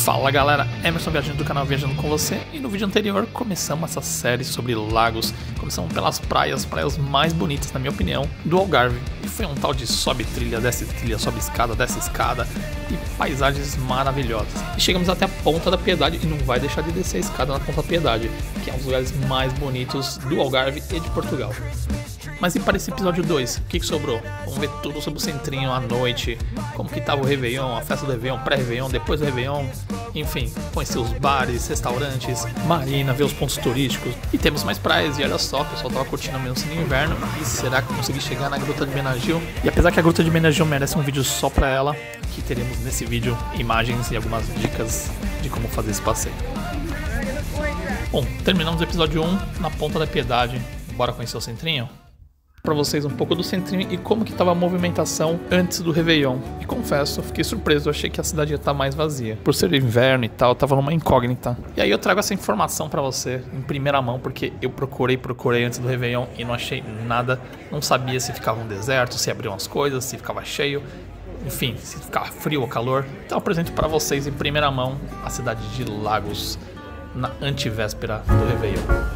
Fala galera, Emerson Viajando do canal Viajando com você, e no vídeo anterior começamos essa série sobre lagos. Começamos pelas praias mais bonitas, na minha opinião, do Algarve. E foi um tal de sobe trilha, desce escada, desce escada e paisagens maravilhosas. E chegamos até a Ponta da Piedade e não vai deixar de descer a escada na Ponta da Piedade, que é um dos lugares mais bonitos do Algarve e de Portugal. Mas e para esse episódio 2, o que sobrou? Vamos ver tudo sobre o Centrinho à noite, como que tava o Réveillon, a festa do Réveillon, pré-Réveillon, depois do Réveillon, enfim, conhecer os bares, restaurantes, marina, ver os pontos turísticos. E temos mais praias, e olha só, o pessoal tava curtindo mesmo no inverno. E será que consegui chegar na Gruta de Benagil? E apesar que a Gruta de Benagil merece um vídeo só pra ela, aqui teremos nesse vídeo imagens e algumas dicas de como fazer esse passeio. Bom, terminamos o episódio 1 na Ponta da Piedade. Bora conhecer o Centrinho? Para vocês um pouco do Centrinho e como que estava a movimentação antes do Réveillon. E confesso, eu fiquei surpreso, eu achei que a cidade ia estar mais vazia. Por ser inverno e tal, tava numa incógnita. E aí eu trago essa informação para você em primeira mão, porque eu procurei antes do Réveillon e não achei nada. Não sabia se ficava um deserto, se abriam as coisas, se ficava cheio, enfim, se ficava frio ou calor. Então eu apresento para vocês em primeira mão a cidade de Lagos na antivéspera do Réveillon.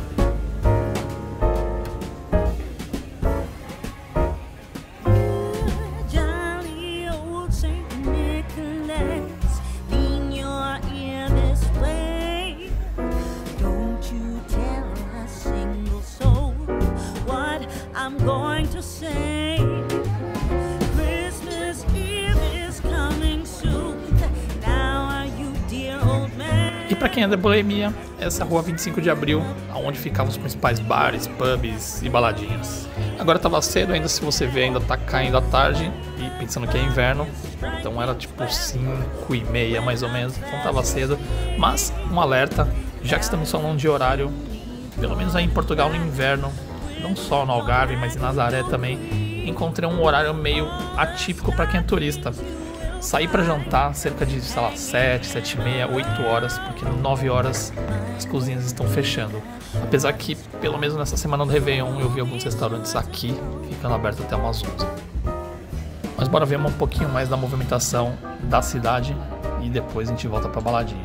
E para quem é da boemia, essa é a rua 25 de Abril, onde ficavam os principais bares, pubs e baladinhas. Agora tava cedo, ainda se você ver, ainda tá caindo a tarde, e pensando que é inverno, então era tipo 5h30 mais ou menos, então tava cedo. Mas um alerta, já que estamos falando de horário, pelo menos aí em Portugal no inverno, não só no Algarve, mas em Nazaré também, encontrei um horário meio atípico para quem é turista. Saí para jantar cerca de, sei lá, 7, 7h30, 8 horas, porque 9 horas as cozinhas estão fechando. Apesar que, pelo menos nessa semana do Réveillon, eu vi alguns restaurantes aqui ficando abertos até umas 11. Mas bora ver um pouquinho mais da movimentação da cidade e depois a gente volta pra baladinha.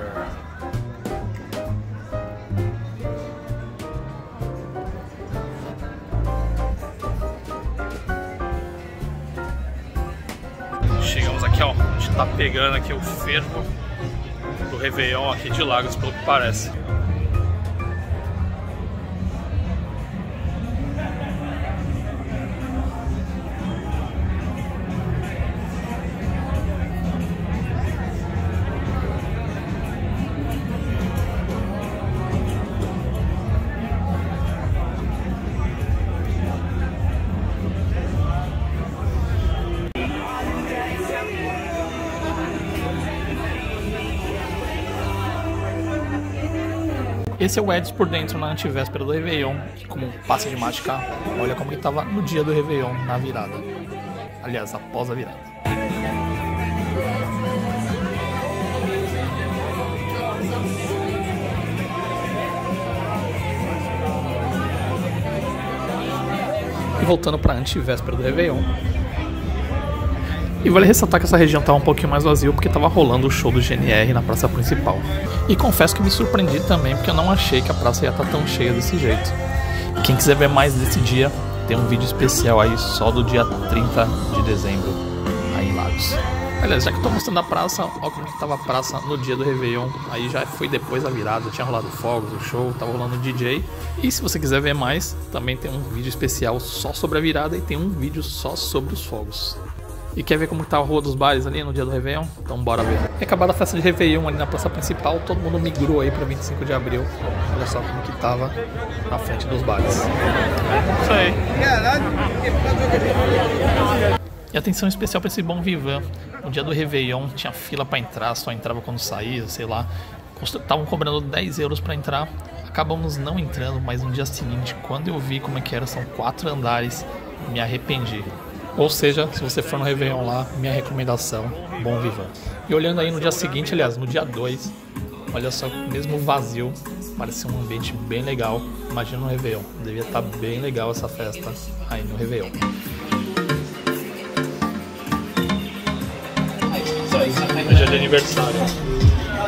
Chegamos aqui, ó, a gente tá pegando aqui o fervo do Réveillon aqui de Lagos, pelo que parece. Esse é o Edis por dentro na antivéspera do Réveillon, e como passe de mágica, olha como ele estava no dia do Réveillon, na virada. Aliás, após a virada. E voltando para a antivéspera do Réveillon. E vale ressaltar que essa região estava um pouquinho mais vazia porque estava rolando o show do GNR na praça principal. E confesso que me surpreendi também porque eu não achei que a praça ia estar tão cheia desse jeito. E quem quiser ver mais desse dia, tem um vídeo especial aí só do dia 30 de dezembro, aí em Lagos. Aliás, já que eu tô mostrando a praça, olha como que tava a praça no dia do Réveillon. Aí já foi depois da virada, tinha rolado fogos, o show, tava rolando DJ. E se você quiser ver mais, também tem um vídeo especial só sobre a virada e tem um vídeo só sobre os fogos. E quer ver como tá a Rua dos Bares ali no dia do Réveillon? Então bora ver. E acabada a festa de Réveillon ali na praça principal, todo mundo migrou aí pra 25 de Abril. Olha só como que tava na frente dos bares. Isso aí. E atenção especial pra esse Bom Vivan. No dia do Réveillon tinha fila pra entrar, só entrava quando saía, sei lá. Estavam cobrando 10 euros pra entrar. Acabamos não entrando, mas no dia seguinte, quando eu vi como é que era, são 4 andares, me arrependi. Ou seja, se você for no Réveillon lá, minha recomendação, Bom Vivan. E olhando aí no dia seguinte, aliás, no dia 2, olha só, mesmo vazio, parece um ambiente bem legal. Imagina no Réveillon, devia estar bem legal essa festa aí no Réveillon. No dia de aniversário.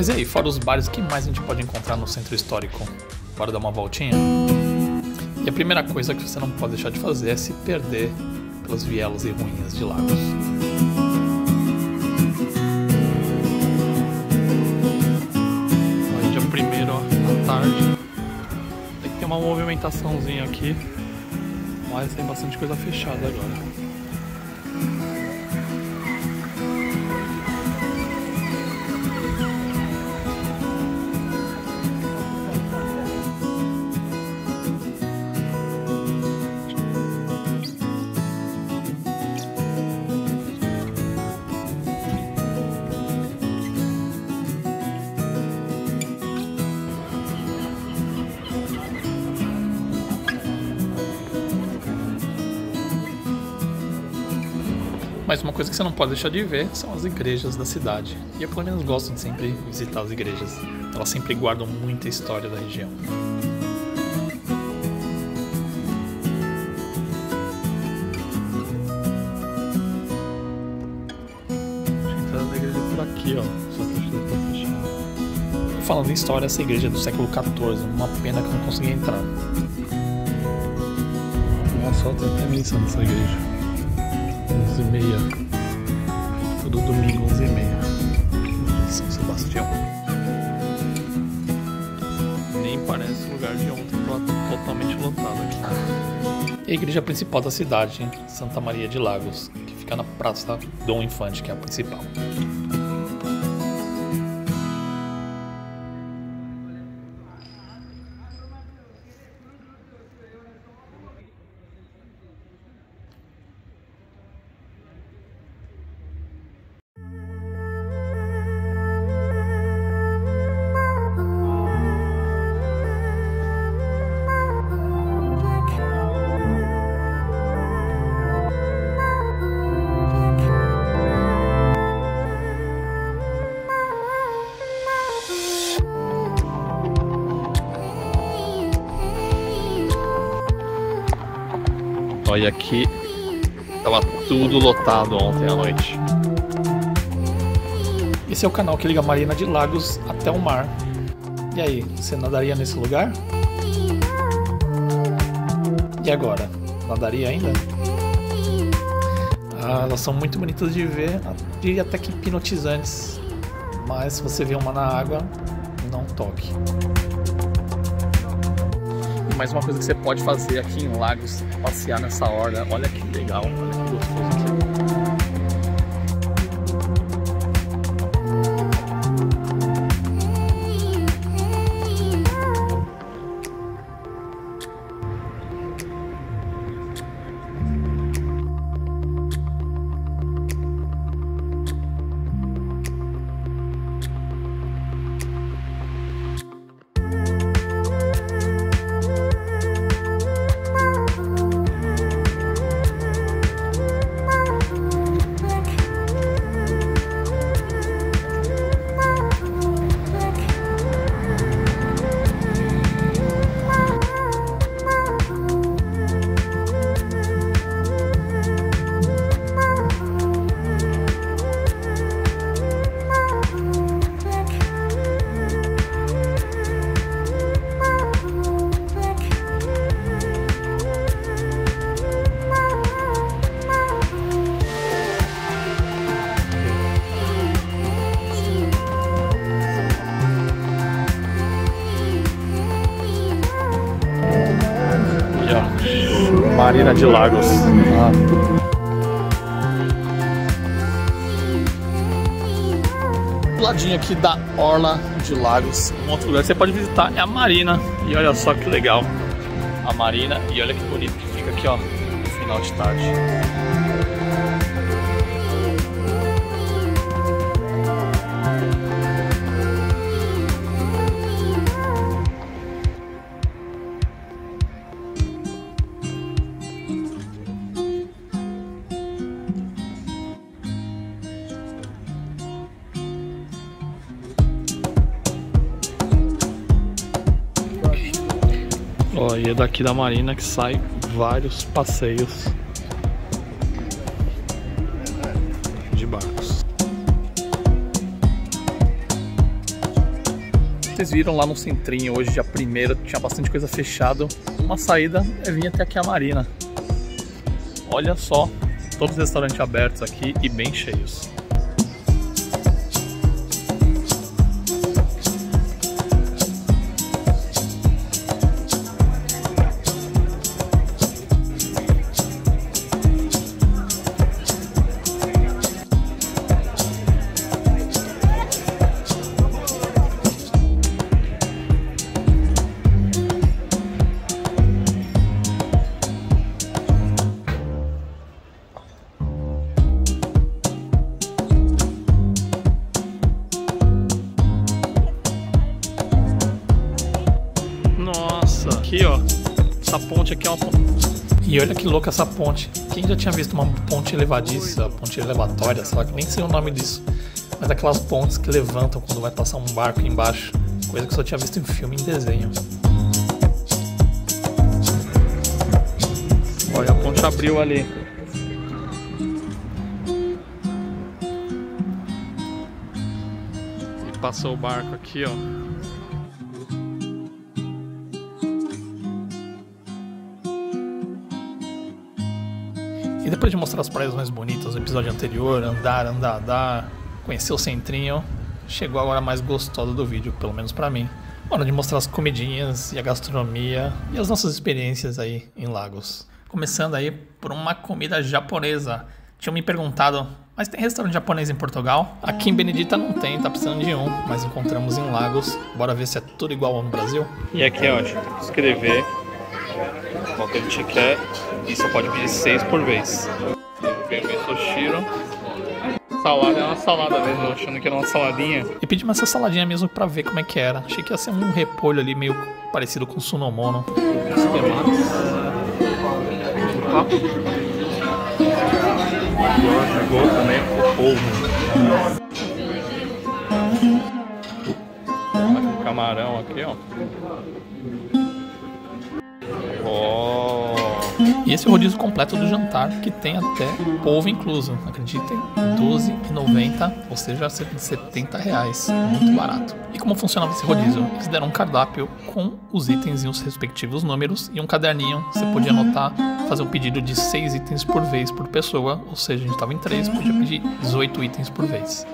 Mas e aí, fora os bares, o que mais a gente pode encontrar no centro histórico? Bora dar uma voltinha? E a primeira coisa que você não pode deixar de fazer é se perder pelas vielas e ruínas de Lagos. Olha, dia 1º, ó, à tarde. Tem que ter uma movimentaçãozinha aqui, mas tem bastante coisa fechada agora. Mas uma coisa que você não pode deixar de ver são as igrejas da cidade. E eu pelo menos gosto de sempre visitar as igrejas. Elas sempre guardam muita história da região. Entrando na igreja por aqui, ó. Só que tá fechado. E falando em história, essa igreja é do século XIV. Uma pena que eu não consegui entrar. Nossa, só tem até missa nessa igreja. 11h30. Todo domingo, 11h30. São Sebastião. Nem parece o lugar de ontem, tá totalmente lotado aqui. E a igreja principal da cidade, Santa Maria de Lagos, que fica na Praça Dom Infante, que é a principal. Olha aqui, tava tudo lotado ontem à noite. Esse é o canal que liga a Marina de Lagos até o mar. E aí, você nadaria nesse lugar? E agora, nadaria ainda? Ah, elas são muito bonitas de ver, e até que hipnotizantes. Mas se você vê uma na água, não toque. Mais uma coisa que você pode fazer aqui em Lagos é passear nessa orla. Olha que legal, olha que gostoso. Marina de Lagos. Do ladinho aqui da Orla de Lagos, um outro lugar que você pode visitar é a Marina. E olha só que legal a Marina, e olha que bonito que fica aqui, ó, no final de tarde. Ó, e é daqui da Marina que sai vários passeios de barcos. Vocês viram lá no centrinho hoje, dia 1º, tinha bastante coisa fechada. Uma saída é vir até aqui a marina. Olha só, todos os restaurantes abertos aqui e bem cheios. Aqui, ó, essa ponte aqui é uma ponte. E olha que louca essa ponte. Quem já tinha visto uma ponte elevadiça, ponte elevatória, sei lá, que nem sei o nome disso. Mas aquelas pontes que levantam quando vai passar um barco embaixo. Coisa que eu só tinha visto em filme, em desenho. Olha, a ponte abriu ali. E passou o barco aqui, ó. E depois de mostrar as praias mais bonitas no episódio anterior, andar, conhecer o centrinho, chegou a hora mais gostosa do vídeo, pelo menos pra mim. Hora de mostrar as comidinhas e a gastronomia e as nossas experiências aí em Lagos. Começando aí por uma comida japonesa. Tinham me perguntado, mas tem restaurante japonês em Portugal? Aqui em Benedita não tem, tá precisando de um, mas encontramos em Lagos. Bora ver se é tudo igual ao no Brasil? E aqui, ó, escrever qual que a gente quer e só pode pedir 6 por vez. Veio o misoshiro. Salada é uma salada mesmo, achando que era uma saladinha. E pedi essa saladinha mesmo pra ver como é que era. Achei que ia ser um repolho ali meio parecido com sunomono. Os tomates. Chegou também o polvo. O camarão aqui, ó. E esse é o rodízio completo do jantar, que tem até polvo incluso. Acreditem, R$12,90, ou seja, cerca de R$70. Muito barato. E como funcionava esse rodízio? Eles deram um cardápio com os itens e os respectivos números e um caderninho. Você podia anotar, fazer um pedido de 6 itens por vez por pessoa, ou seja, a gente estava em 3, podia pedir 18 itens por vez.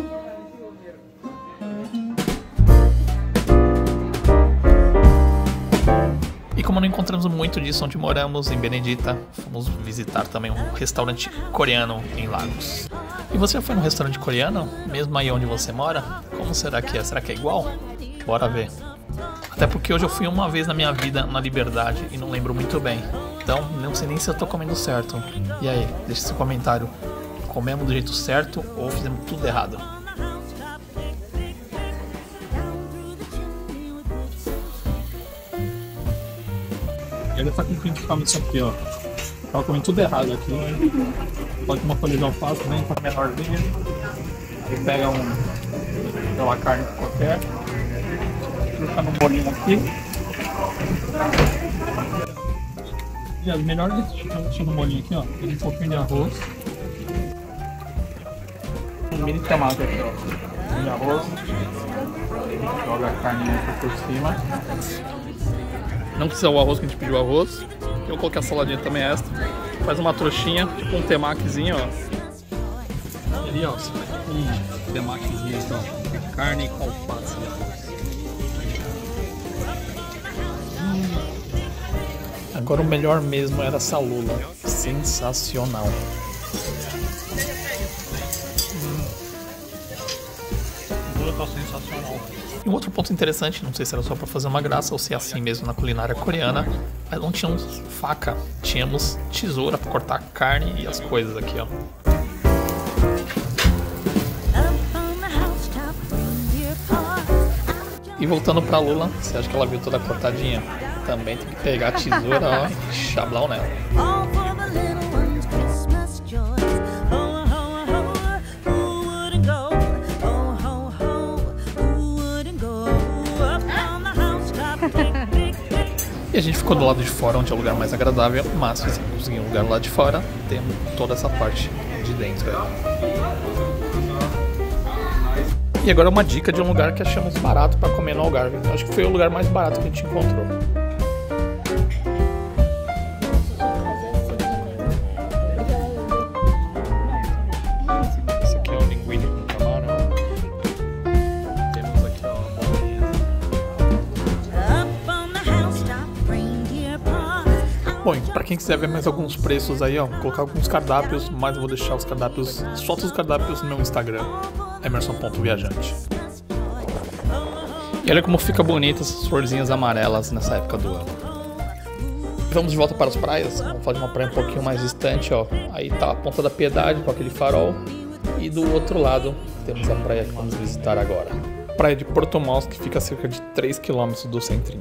E como não encontramos muito disso onde moramos, em Benedita, fomos visitar também um restaurante coreano em Lagos. E você já foi num restaurante coreano? Mesmo aí onde você mora? Como será que é? Será que é igual? Bora ver. Até porque hoje eu fui uma vez na minha vida na Liberdade e não lembro muito bem. Então não sei nem se eu tô comendo certo. E aí, deixa seu comentário. Comemos do jeito certo ou fizemos tudo errado? Ele tá com fome isso aqui, ó. Tava comendo tudo errado aqui. Pode uma folha de alface também, tá menorzinha. Aí pega uma carne qualquer. Colocar no bolinho aqui. E as melhores deixa no bolinho aqui, ó. Tem um pouquinho de arroz. Um mini tomate aqui, ó. De arroz. Joga a carne aqui por cima. Não precisa o arroz que a gente pediu arroz. Eu coloquei a saladinha também extra. Faz uma trouxinha, tipo um temakizinho, ó. E ali, ó, um temakizinho aqui, ó. Carne com alface e arroz. Agora o melhor mesmo era essa lula. Sensacional. Lula tá sensacional. E um outro ponto interessante, não sei se era só para fazer uma graça ou se é assim mesmo na culinária coreana, mas não tínhamos faca, tínhamos tesoura para cortar a carne e as coisas aqui, ó. E voltando pra Lula, você acha que ela viu toda cortadinha? Também tem que pegar a tesoura, ó, e chablau nela. E a gente ficou do lado de fora, onde é o lugar mais agradável, mas se conseguir um lugar lá de fora, temos toda essa parte de dentro. E agora uma dica de um lugar que achamos barato para comer no Algarve. Acho que foi o lugar mais barato que a gente encontrou. Esse aqui é o linguine com camarão. Temos aqui a bolonhesa. Bom, para quem quiser ver mais alguns preços aí, ó, vou colocar alguns cardápios, mas eu vou deixar os cardápios, as fotos dos cardápios no meu Instagram, emerson.viajante. E olha como fica bonita essas florzinhas amarelas nessa época do ano. Vamos de volta para as praias. Vamos falar de uma praia um pouquinho mais distante, ó. Aí tá a Ponta da Piedade com aquele farol. E do outro lado temos a praia que vamos visitar agora. Praia de Porto Mós, que fica a cerca de 3 km do centrinho.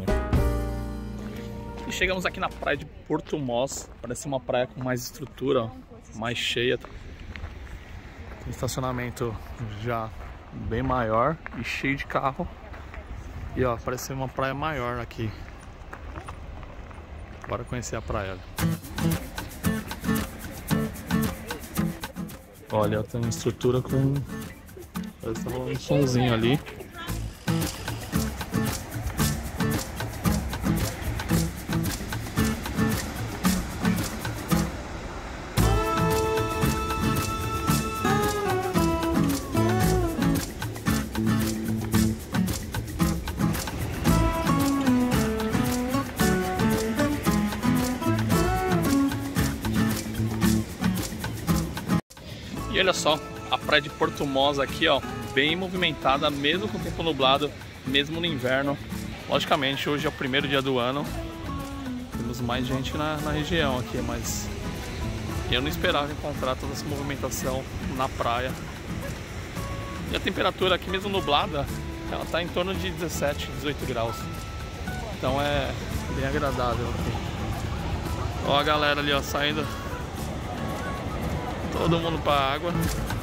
E chegamos aqui na praia de Porto Mós. Parece uma praia com mais estrutura, ó, mais cheia. Tem estacionamento já bem maior e cheio de carro. E ó, parece uma praia maior aqui. Bora conhecer a praia. Olha, tem uma estrutura com... parece que tá rolando um sonzinho ali. E olha só, a praia de Porto Mós aqui, ó, bem movimentada, mesmo com o tempo nublado, mesmo no inverno. Logicamente, hoje é o primeiro dia do ano, temos mais gente na região aqui, mas eu não esperava encontrar toda essa movimentação na praia. E a temperatura aqui, mesmo nublada, ela tá em torno de 17, 18 graus. Então é bem agradável aqui. Ó a galera ali, ó, saindo. Todo mundo para a água.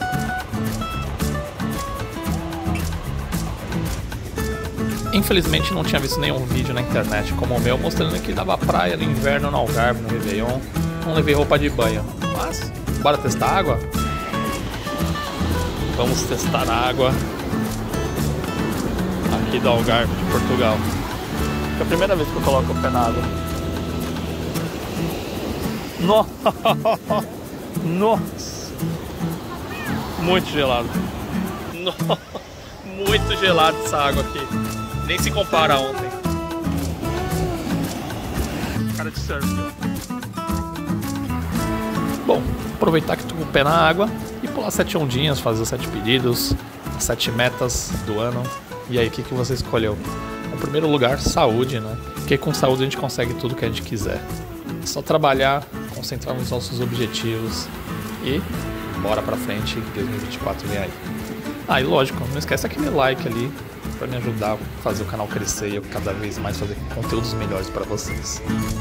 Infelizmente não tinha visto nenhum vídeo na internet como o meu mostrando que dava praia no inverno no Algarve, no Réveillon. Não levei roupa de banho. Mas, bora testar a água? Vamos testar a água aqui do Algarve, de Portugal. É a primeira vez que eu coloco o pé na água. Nossa! Nossa, muito gelado. Nossa, muito gelado essa água aqui. Nem se compara a ontem. Cara de surf. Bom, aproveitar que tô com o pé na água e pular 7 ondinhas, fazer os 7 pedidos, 7 metas do ano. E aí, o que você escolheu? Em primeiro lugar, saúde, né? Porque com saúde a gente consegue tudo que a gente quiser. É só trabalhar, concentrar nos nossos objetivos e bora pra frente, 2024 vem aí. Ah, e lógico, não esquece aquele like ali pra me ajudar a fazer o canal crescer e eu cada vez mais fazer conteúdos melhores pra vocês.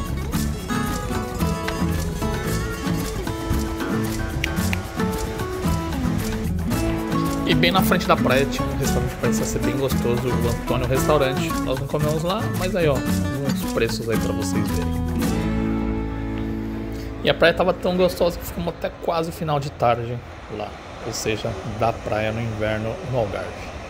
E bem na frente da praia tinha um restaurante que parecia ser bem gostoso, o Antônio Restaurante. Nós não comemos lá, mas aí ó, alguns preços aí pra vocês verem. E a praia tava tão gostosa que ficamos até quase o final de tarde lá. Ou seja, da praia no inverno no Algarve.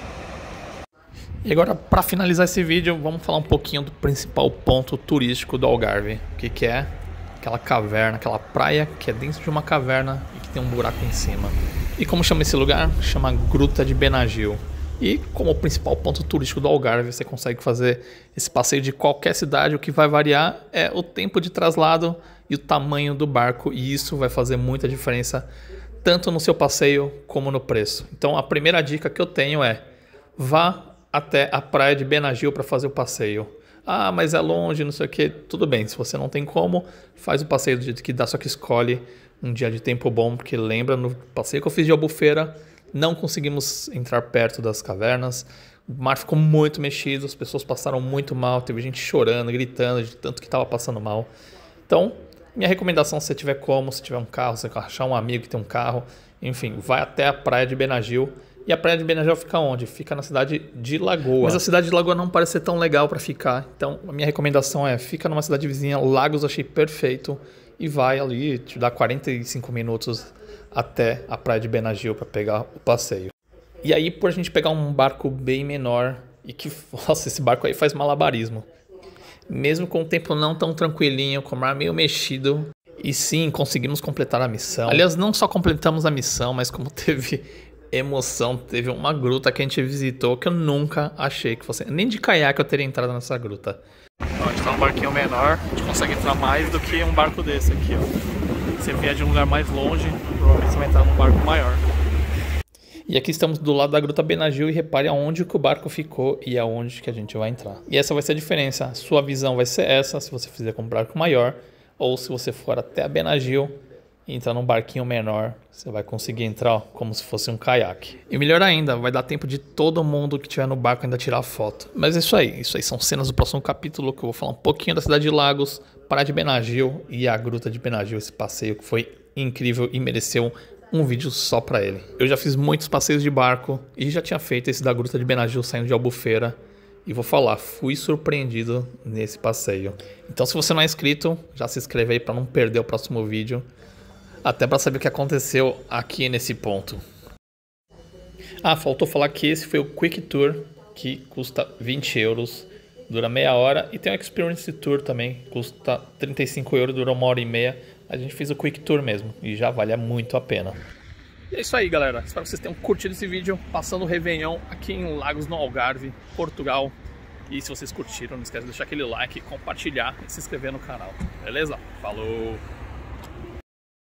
E agora, para finalizar esse vídeo, vamos falar um pouquinho do principal ponto turístico do Algarve. O que é aquela caverna, aquela praia que é dentro de uma caverna e que tem um buraco em cima. E como chama esse lugar? Chama Gruta de Benagil. E como o principal ponto turístico do Algarve, você consegue fazer esse passeio de qualquer cidade. O que vai variar é o tempo de traslado e o tamanho do barco. E isso vai fazer muita diferença, tanto no seu passeio como no preço. Então a primeira dica que eu tenho é: vá até a praia de Benagil para fazer o passeio. Ah, mas é longe, não sei o que. Tudo bem, se você não tem como, faz o passeio do jeito que dá, só que escolhe um dia de tempo bom, porque lembra, no passeio que eu fiz de Albufeira, não conseguimos entrar perto das cavernas, o mar ficou muito mexido, as pessoas passaram muito mal, teve gente chorando, gritando, de tanto que estava passando mal. Então, minha recomendação, se você tiver como, se tiver um carro, se você achar um amigo que tem um carro, enfim, vai até a praia de Benagil. E a praia de Benagil fica onde? Fica na cidade de Lagoa. Mas a cidade de Lagoa não parece ser tão legal para ficar, então a minha recomendação é: fica numa cidade vizinha. Lagos eu achei perfeito, e vai ali, te dá 45 minutos até a praia de Benagil para pegar o passeio. E aí, por a gente pegar um barco bem menor e que, nossa, esse barco aí faz malabarismo. Mesmo com o tempo não tão tranquilinho, com o mar meio mexido, e sim, conseguimos completar a missão. Aliás, não só completamos a missão, mas como teve emoção, teve uma gruta que a gente visitou que eu nunca achei que fosse. Nem de caiaque eu teria entrado nessa gruta. Então, a gente tá num barquinho menor, a gente consegue entrar mais do que um barco desse aqui, ó. Você vier de um lugar mais longe, provavelmente você vai entrar num barco maior. E aqui estamos do lado da Gruta Benagil e repare aonde que o barco ficou e aonde que a gente vai entrar. E essa vai ser a diferença, a sua visão vai ser essa se você fizer com um barco maior, ou se você for até a Benagil e entrar num barquinho menor, você vai conseguir entrar, ó, como se fosse um caiaque. E melhor ainda, vai dar tempo de todo mundo que estiver no barco ainda tirar foto. Mas é isso aí são cenas do próximo capítulo, que eu vou falar um pouquinho da cidade de Lagos, Praia de Benagil e a Gruta de Benagil, esse passeio que foi incrível e mereceu um vídeo só pra ele. Eu já fiz muitos passeios de barco e já tinha feito esse da Gruta de Benagil saindo de Albufeira. E vou falar, fui surpreendido nesse passeio. Então se você não é inscrito, já se inscreve aí pra não perder o próximo vídeo. Até pra saber o que aconteceu aqui nesse ponto. Ah, faltou falar que esse foi o Quick Tour, que custa 20 euros, dura meia hora. E tem o Experience Tour também, custa 35 euros, dura 1h30. A gente fez o Quick Tour mesmo e já vale muito a pena. E é isso aí, galera. Espero que vocês tenham curtido esse vídeo passando o Réveillon aqui em Lagos, no Algarve, Portugal. E se vocês curtiram, não esquece de deixar aquele like, compartilhar e se inscrever no canal. Beleza? Falou!